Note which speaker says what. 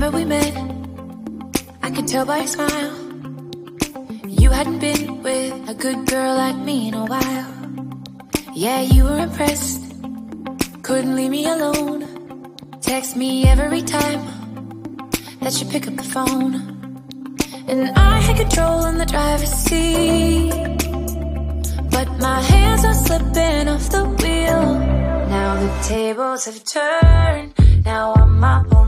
Speaker 1: Remember we met, I could tell by your smile. You hadn't been with a good girl like me in a while. Yeah, you were impressed, couldn't leave me alone. Text me every time that you pick up the phone. And I had control in the driver's seat, but my hands are slipping off the wheel. Now the tables have turned, now I'm my own.